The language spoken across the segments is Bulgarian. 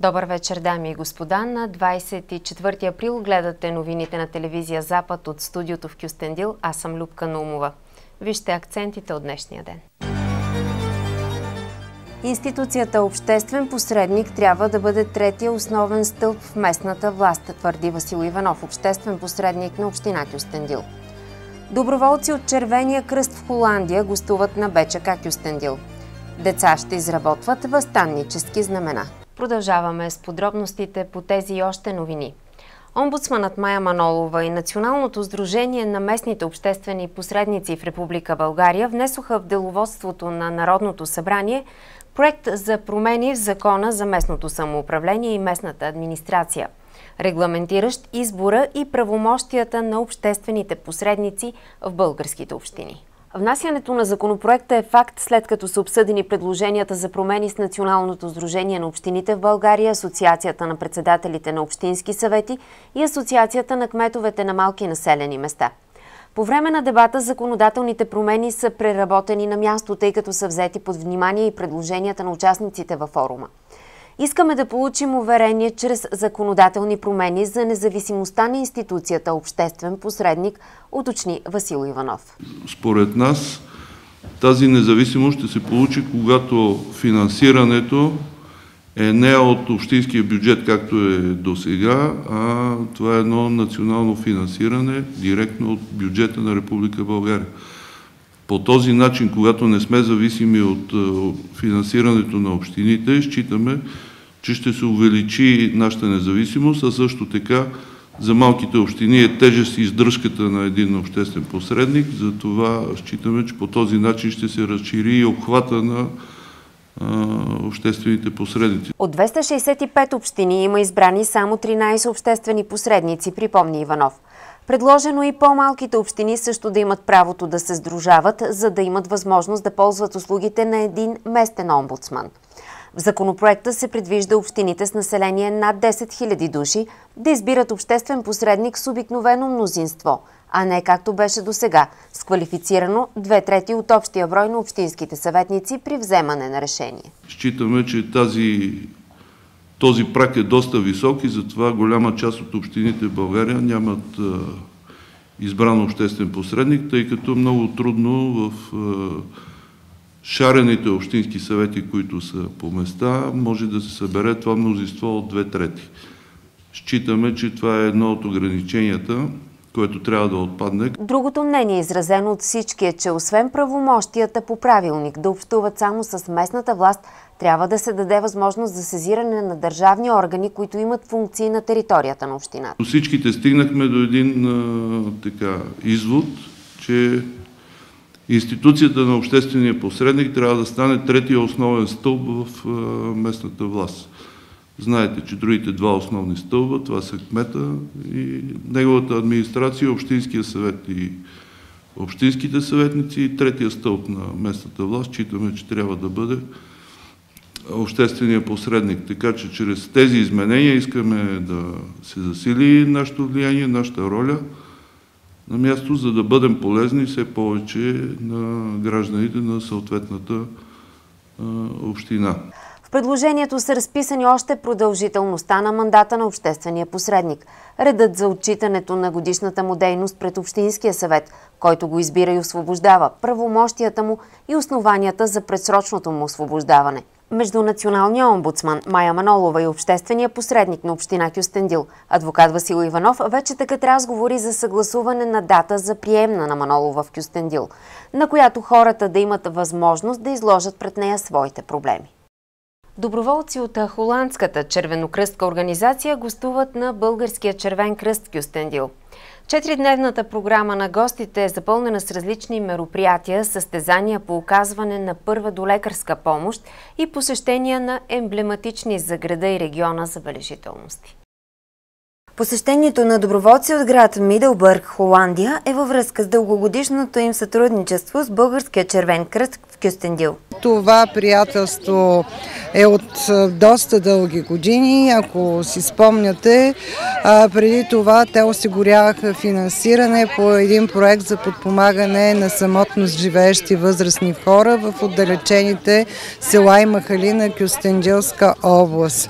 Добър вечер, дами и господа. На 24 април гледате новините на телевизия Запад от студиото в Кюстендил. Аз съм Любка Наумова. Вижте акцентите от днешния ден. Институцията обществен посредник трябва да бъде третия основен стълб в местната власт, твърди Васил Иванов, обществен посредник на община Кюстендил. Доброволци от Червения кръст в Холандия гостуват на БЧК Кюстендил. Деца ще изработват въстаннически знамена. Продължаваме с подробностите по тези и още новини. Омбудсманът Мая Манолова и Националното сдружение на местните обществени посредници в Република България внесоха в деловодството на Народното събрание проект за промени в Закона за местното самоуправление и местната администрация, регламентиращ избора и правомощията на обществените посредници в българските общини. Внасянето на законопроекта е факт, след като са обсъдени предложенията за промени с Националното сдружение на общините в България, Асоциацията на председателите на общински съвети и Асоциацията на кметовете на малки населени места. По време на дебата законодателните промени са преработени на място, тъй като са взети под внимание и предложенията на участниците във форума. Искаме да получим уверение чрез законодателни промени за независимостта на институцията обществен посредник, уточни Васил Иванов. Според нас тази независимост ще се получи, когато финансирането е не от общинския бюджет, както е досега, а това е едно национално финансиране директно от бюджета на Република България. По този начин, когато не сме зависими от финансирането на общините, считаме, че ще се увеличи нашата независимост, а също така за малките общини е тежест издръжката на един обществен посредник. Затова считаме, че по този начин ще се разшири и обхвата на обществените посредници. От 265 общини има избрани само 13 обществени посредници, припомни Иванов. Предложено и по-малките общини също да имат правото да се сдружават, за да имат възможност да ползват услугите на един местен омбудсман. В законопроекта се предвижда общините с население над 10 000 души да избират обществен посредник с обикновено мнозинство, а не както беше досега, с квалифицирано 2/3 от общия брой на общинските съветници при вземане на решение. Считаме, че този праг е доста висок и затова голяма част от общините в България нямат избран обществен посредник, тъй като много трудно в шарените общински съвети, които са по места, може да се събере това мнозинство от 2/3. Считаме, че това е едно от ограниченията, което трябва да отпадне. Другото мнение, изразено от всички, е, че освен правомощията по правилник да общуват само с местната власт, трябва да се даде възможност за сезиране на държавни органи, които имат функции на територията на общината. Всичките стигнахме до един извод, че институцията на обществения посредник трябва да стане третия основен стълб в местната власт. Знаете, че другите два основни стълба, това са кмета и неговата администрация, общинския съвет и общинските съветници, и третия стълб на местната власт, считаме, че трябва да бъде обществения посредник. Така че чрез тези изменения искаме да се засили нашето влияние, нашата роля на място, за да бъдем полезни все повече на гражданите на съответната община. В предложението са разписани още продължителността на мандата на обществения посредник, редът за отчитането на годишната му дейност пред Общинския съвет, който го избира и освобождава, правомощията му и основанията за предсрочното му освобождаване. Между националния омбудсман Мая Манолова и обществения посредник на община Кюстендил, адвокат Васил Иванов, вече текат разговори за съгласуване на дата за приемна на Манолова в Кюстендил, на която хората да имат възможност да изложат пред нея своите проблеми. Доброволци от холандската червенокръстка организация гостуват на Българския червен кръст в Кюстендил. 4-дневната програма на гостите е запълнена с различни мероприятия, състезания по оказване на първа долекарска помощ и посещения на емблематични за града и региона забележителности. Посещението на доброволци от град Мидълбърг, Холандия, е във връзка с дългогодишното им сътрудничество с Българския червен кръст в Кюстендил. Това приятелство е от доста дълги години. Ако си спомняте, преди това те осигуряваха финансиране по един проект за подпомагане на самотност живеещи възрастни хора в отдалечените села и махали на Кюстендилска област.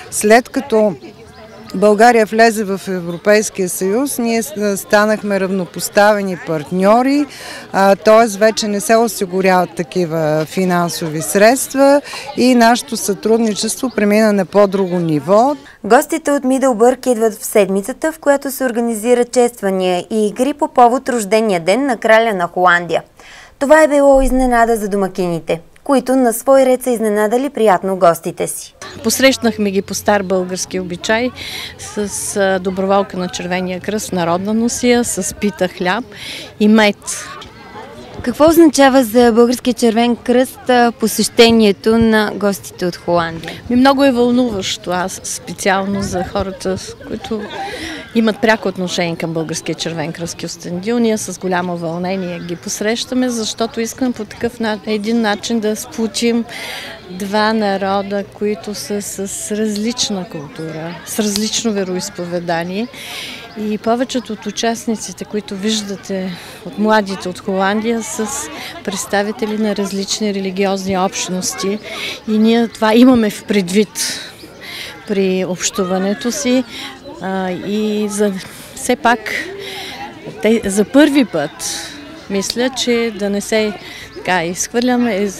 След като България влезе в Европейския съюз, ние станахме равнопоставени партньори, т.е. вече не се осигуряват такива финансови средства и нашето сътрудничество премина на по-друго ниво. Гостите от Мидълбърг идват в седмицата, в която се организират чествания и игри по повод рождения ден на краля на Холандия. Това е било изненада за домакините, които на свой ред са изненадали приятно гостите си. Посрещнахме ги по стар български обичай с доброволка на Червения кръст, народна носия, с пита хляб и мед. Какво означава за Българския червен кръст посещението на гостите от Холандия? Много е вълнуващо, аз специално за хората, които имат пряко отношение към Българския червен кръст Кюстендил. Ние с голямо вълнение ги посрещаме, защото искам по такъв един начин да сплотим два народа, които са с различна култура, с различно вероизповедание. И повечето от участниците, които виждате от младите от Холандия, с представители на различни религиозни общности. И ние това имаме в предвид при общуването си. И все пак за първи път мисля, че да не се изхвърляме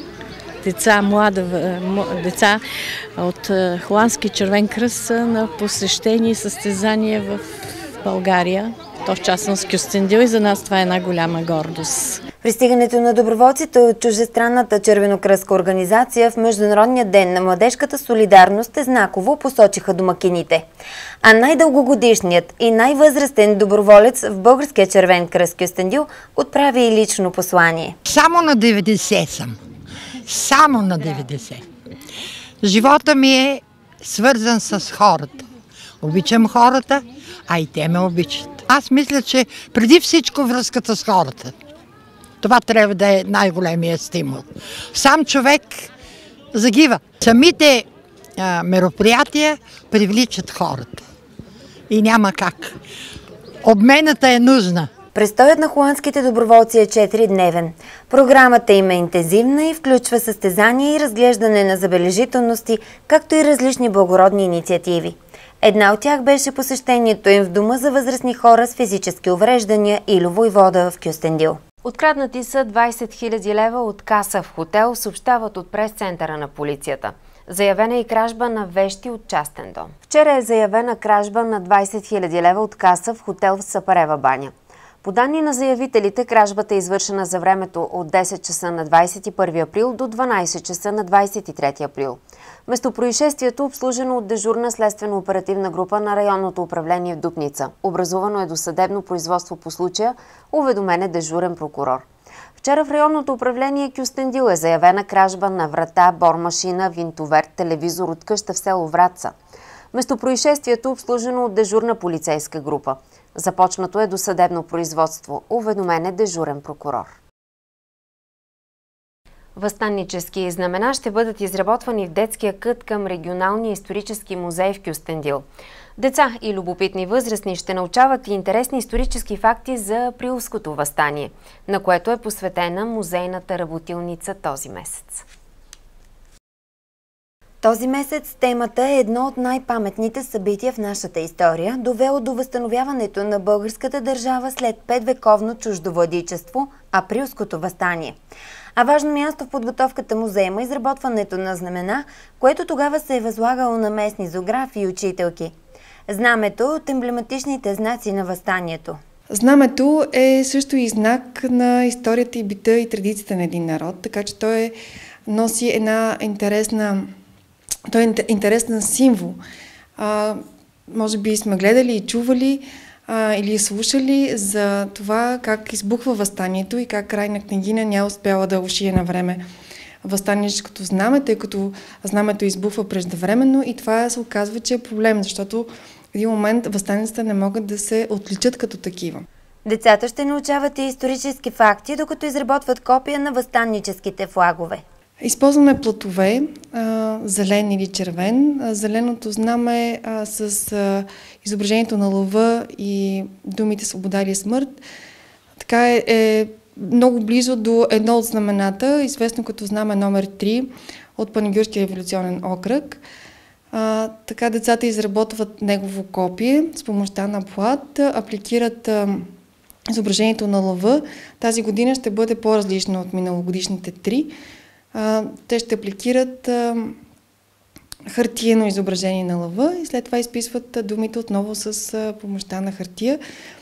деца от Холандски червен кръст на посещение и състезания в България, то в частност Кюстендил, и за нас това е една голяма гордост. Пристигането на доброволците от чуждестранната червенокръстка организация в Международния ден на младежката солидарност е знаково, посочиха домакините. А най-дългогодишният и най-възрастен доброволец в Българския червен кръст Кюстендил отправи и лично послание. Само на 90 съм. Само на 90. Живота ми е свързан с хората. Обичам хората, а и те ме обичат. Аз мисля, че преди всичко връзката с хората. Това трябва да е най-големият стимул. Сам човек загива. Самите мероприятия привличат хората. И няма как. Обмената е нужна. Престоят на холандските доброволци е 4-дневен. Програмата им е интензивна и включва състезания и разглеждане на забележителности, както и различни благородни инициативи. Една от тях беше посещението им в дома за възрастни хора с физически увреждания Илю Войвода в Кюстендил. Откраднати са 20 000 лева от каса в хотел, съобщават от прес-центъра на полицията. Заявена и кражба на вещи от частен дом. Вчера е заявена кражба на 20 000 лева от каса в хотел в Сапарева баня. По данни на заявителите, кражбата е извършена за времето от 10 часа на 21 април до 12 часа на 23 април. Местопроизшествието е обслужено от дежурна следствено-оперативна група на районното управление в Дупница. Образувано е досъдебно производство по случая, уведомен е дежурен прокурор. Вчера в районното управление Кюстендил е заявена кражба на врата, бормашина, винтовер, телевизор от къща в село Вратца. Местопроизшествието е обслужено от дежурна полицейска група. Започнато е досъдебно производство, уведомен е дежурен прокурор. Въстаннически знамена ще бъдат изработвани в детския кът към регионалния исторически музей в Кюстендил. Деца и любопитни възрастни ще научават и интересни исторически факти за Априлското въстание, на което е посветена музейната работилница този месец. Този месец темата е едно от най-паметните събития в нашата история, довело до възстановяването на българската държава след 5-вековно чуждовладичество – Априлското въстание. А важно място в подготовката му заема изработването на знамена, което тогава се е възлагало на местни зоографи и учителки. Знамето от емблематичните знаци на въстанието. Знамето е също и знак на историята и бита и традициите на един народ, така че той носи една интересен символ. Може би сме гледали и чували или слушали за това как избухва въстанието и как Крайна княгиня не успяла да ушие на време въстаническото знаме, тъй като знамето избухва преждевременно и това се оказва, че е проблем, защото в един момент въстаниците не могат да се отличат като такива. Децата ще научават и исторически факти, докато изработват копия на въстанническите флагове. Използваме платове, зелен или червен. Зеленото знаме с изображението на лъва и думите свобода или смърт. Така е много близо до едно от знамената, известно като знаме номер 3 от Панагюрския революционен окръг. Така децата изработват негово копие с помощта на плат, апликират изображението на лъва. Тази година ще бъде по-различна от миналогодишните 3. Те ще апликират хартиено изображение на лъва и след това изписват думите отново с помощта на хартия.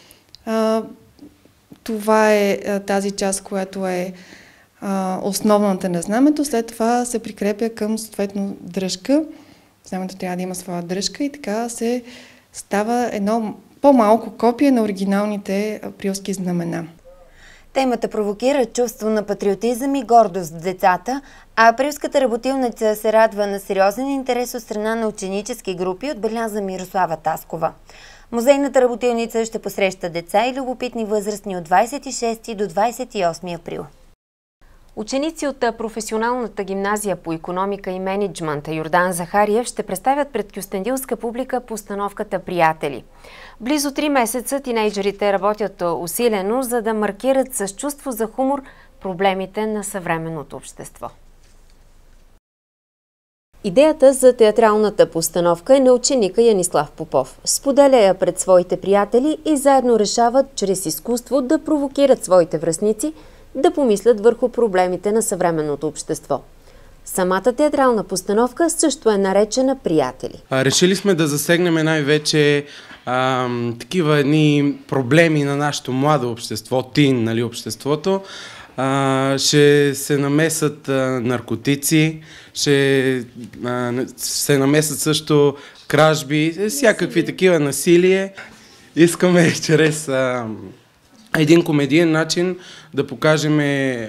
Това е тази част, която е основната на знамето. След това се прикрепя към съответно дръжка. Знамето трябва да има своя дръжка и така се става едно по-малко копие на оригиналните априлски знамена. Темата провокира чувство на патриотизъм и гордост в децата, а априлската работилница се радва на сериозен интерес от страна на ученически групи, отбеляза Мирослава Таскова. Музейната работилница ще посреща деца и любопитни възрастни от 26 до 28 април. Ученици от професионалната гимназия по икономика и мениджмънт Йордан Захариев ще представят пред кюстендилска публика постановката «Приятели». Близо 3 месеца тинейджерите работят усилено, за да маркират с чувство за хумор проблемите на съвременното общество. Идеята за театралната постановка е на ученика Янислав Попов. Споделя я пред своите приятели и заедно решават чрез изкуство да провокират своите връстници да помислят върху проблемите на съвременното общество. Самата театрална постановка също е наречена «Приятели». Решили сме да засегнем най-вече такива едни проблеми на нашето младо общество, обществото. Ще се намесат наркотици, ще се намесат също кражби, всякакви такива насилие. Искаме чрез един комедиен начин да покажем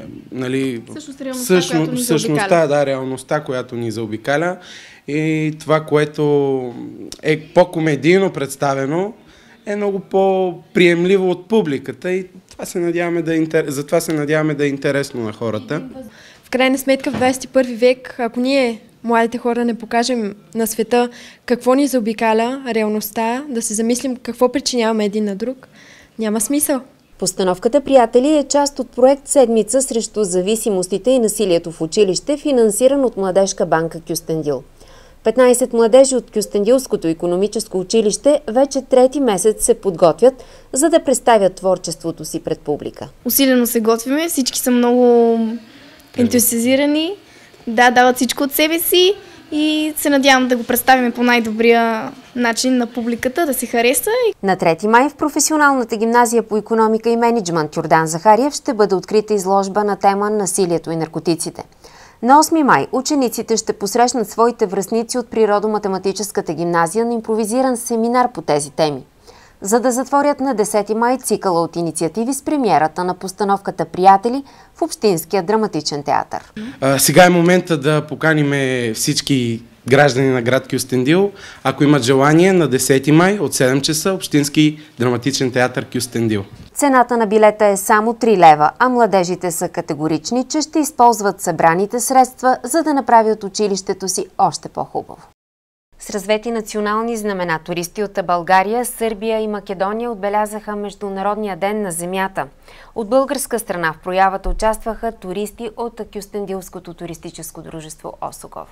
реалността, която ни заобикаля и това, което е по-комедийно представено, е много по-приемливо от публиката и затова се надяваме да е интересно на хората. В крайна сметка в 21 век, ако ние, младите хора, не покажем на света какво ни заобикаля, реалността, да се замислим какво причиняваме един на друг, няма смисъл. Постановката «Приятели» е част от проект «Седмица срещу зависимостите и насилието в училище», финансиран от Младежка банка Кюстендил. 15 младежи от Кюстендилското икономическо училище вече 3-ти месец се подготвят, за да представят творчеството си пред публика. Усилено се готвиме, всички са много ентусиазирани, дават всичко от себе си и се надявам да го представим по най-добрия начин на публиката, да се хареса. На 3 май в професионалната гимназия по икономика и мениджмънт Йордан Захариев ще бъде открита изложба на тема «Насилието и наркотиците». На 8 май учениците ще посрещнат своите връстници от природо-математическата гимназия на импровизиран семинар по тези теми. За да затворят на 10 май цикъла от инициативи с премиерата на постановката «Приятели» в Общинския драматичен театър. Сега е момента да поканим всички граждани на град Кюстендил, ако имат желание, на 10 май от 7 часа Общински драматичен театър Кюстендил. Цената на билета е само 3 лева, а младежите са категорични, че ще използват събраните средства, за да направят училището си още по-хубаво. С развети национални знамена туристи от България, Сърбия и Македония отбелязаха Международния ден на земята. От българска страна в проявата участваха туристи от Кюстендилското туристическо дружество Осогов.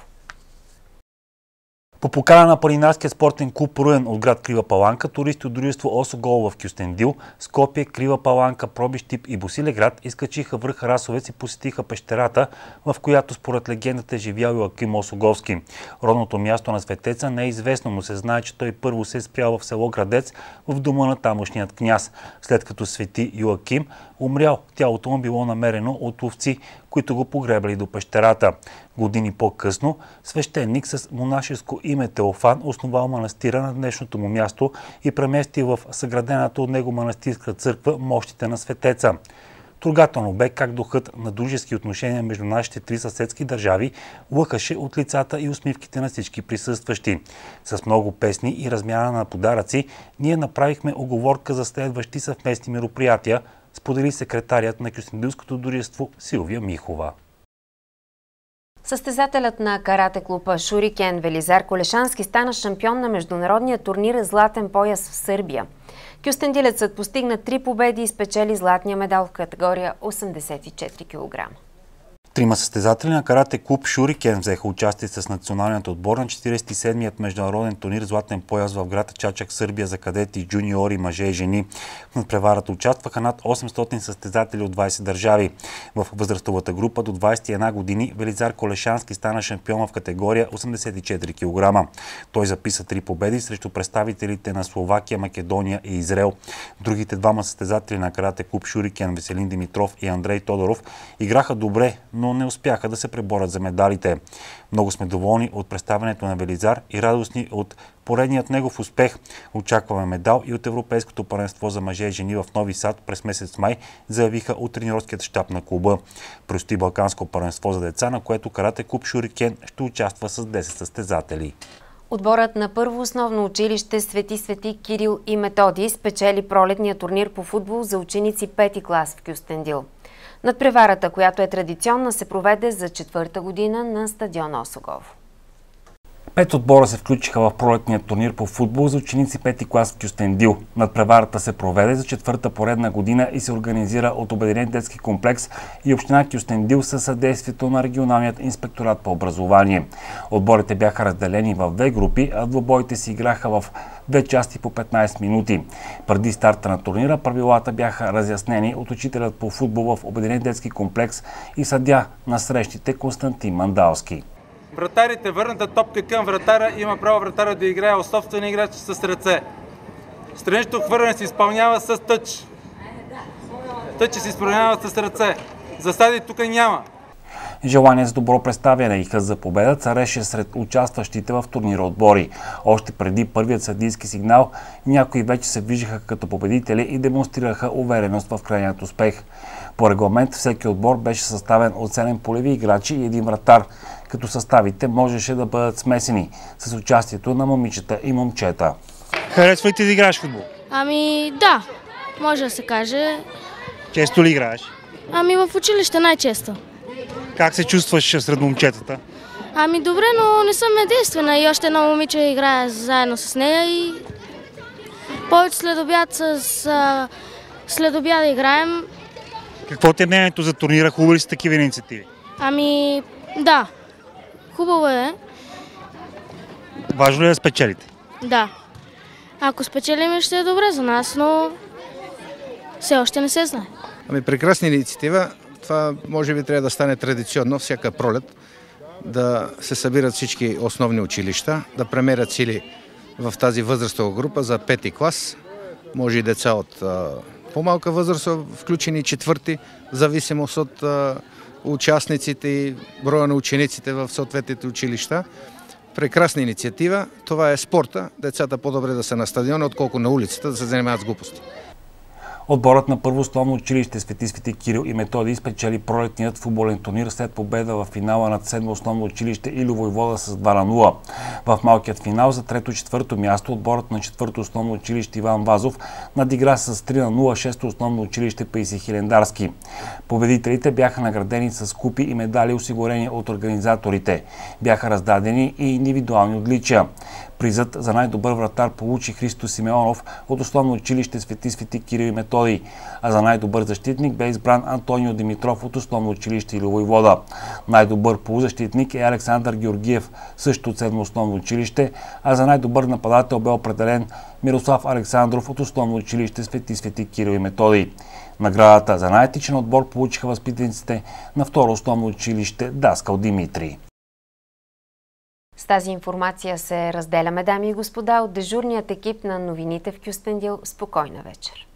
По покана на планинарския спортен клуб Руен от град Крива Паланка, туристи от дружество Осогол в Кюстендил, Скопие, Крива Паланка, Пробищип и Босилеград изкачиха връх Расовец и посетиха пещерата, в която според легендата е живял Йоаким Осоговски. Родното място на светеца не е известно, но се знае, че той първо се е спрял в село Градец в дома на тамошният княз. След като свети Йоаким умрял, тялото му било намерено от ловци, които го погребали до пещерата. Години по-късно свещеник с монашеско име Теофан основал манастира на днешното му място и премести в съградената от него манастирска църква мощите на светеца. Трогателно бе как духът на дружески отношения между нашите 3 съседски държави лъхаше от лицата и усмивките на всички присъстващи. С много песни и размяна на подаръци ние направихме уговорка за следващи съвместни мероприятия, сподели секретарият на Кюстендилското дружество Силвия Михова. Състезателят на карате клуба Шурикен Велизар Колешански стана шампион на международния турнир Златен пояс в Сърбия. Кюстендилецът постигна 3 победи и спечели златния медал в категория 84 кг. Трима състезатели на карате клуб Шурикен взеха участие с националният отбор на 47-ият международен турнир Златен пояс в град Чачак, Сърбия за кадети, джуниори, мъже и жени. В надпреварата участваха над 800 състезатели от 20 държави. В възрастовата група до 21 години Велизар Колешански стана шампион в категория 84 кг. Той записа 3 победи срещу представителите на Словакия, Македония и Израел. Другите двама състезатели на карате клуб Шурикен, Веселин Димитров и Андрей Тодоров, играха добре, но не успяха да се преборят за медалите. Много сме доволни от представянето на Велизар и радостни от поредният негов успех. Очакваме медал и от Европейското първенство за мъже и жени в Нови Сад през месец май, заявиха от треньорският щаб на клуба. Предстои Балканско първенство за деца, на което карате клуб Шурикен ще участва с 10 състезатели. Отборът на първо основно училище Свети Кирил и Методий спечели пролетния турнир по футбол за ученици 5-ти клас в Кюстендил. Надпреварата, която е традиционна, се проведе за 4-та година на стадион Осогово. 5 отбора се включиха в пролетния турнир по футбол за ученици 5-ти клас в Кюстендил. Надпреварата се проведе за 4-та поредна година и се организира от Обединен детски комплекс и община Кюстендил със съдействието на регионалният инспекторат по образование. Отборите бяха разделени в 2 групи, а двобоите си играха в 2 части по 15 минути. Преди старта на турнира правилата бяха разяснени от учителят по футбол в Обединен детски комплекс и съдия на срещите Константин Мандалски. Вратарите върната топка към вратара, има право вратара да играе от собствени играчи с ръце. Странично хвърляне се изпълнява с тъч. Тъчи се изпълнява с ръце. Засади тук няма. Желание за добро представяне и хъс за победа цареше сред участващите в турнира отбори. Още преди първият съдийски сигнал, някои вече се виждаха като победители и демонстрираха увереност в крайният успех. По регламент всеки отбор беше съставен от 7 полеви играчи и 1 вратар, като съставите можеше да бъдат смесени с участието на момичета и момчета. Харесва ли ти да играеш футбол? Ами да, може да се каже. Често ли играеш? Ами в училище най-често. Как се чувстваш сред момчетата? Ами добре, но не съм единствена и още едно момиче играе заедно с нея и повече след обяд да играем. Какво ти е мнението за турнира? Хубаво ли са такива инициативи? Ами да, хубаво е. Важно ли е да спечелите? Да. Ако спечелим, ще е добре за нас, но все още не се знае. Ами прекрасна инициатива. Това може би трябва да стане традиционно всяка пролет, да се събират всички основни училища, да премерят сили в тази възрастова група за 5-ти клас. Може и деца от по-малка възраст, включени 4-ти, в зависимост от участниците и броя на учениците в съответните училища. Прекрасна инициатива. Това е спорта. Децата по-добре да са на стадиона, отколко на улицата да се занимават с глупости. Отборът на първо основно училище Свети Кирил и Методий спечели пролетният футболен турнир след победа в финала над 7 основно училище Илю Войвода с 2-0. В малкият финал за 3-4 място отборът на 4-то основно училище Иван Вазов надигра с 3-0 6-то основно училище Паисий Хилендарски. Победителите бяха наградени с купи и медали, осигурени от организаторите. Бяха раздадени и индивидуални отличия. Призът за най-добър вратар получи Христо Симеонов от основно училище Свети Кирил и Методий, а за най-добър защитник бе избран Антонио Димитров от основно училище Илю Войвода. Най-добър полузащитник е Александър Георгиев, също от 7 основно училище, а за най-добър нападател бе определен Мирослав Александров от основно училище Свети Кирил и Методий. Наградата за най-етичен отбор получиха възпитаниците на второ основно училище Даскал Димитрий. С тази информация се разделяме, дами и господа, от дежурният екип на новините в Кюстендил. Спокойна вечер!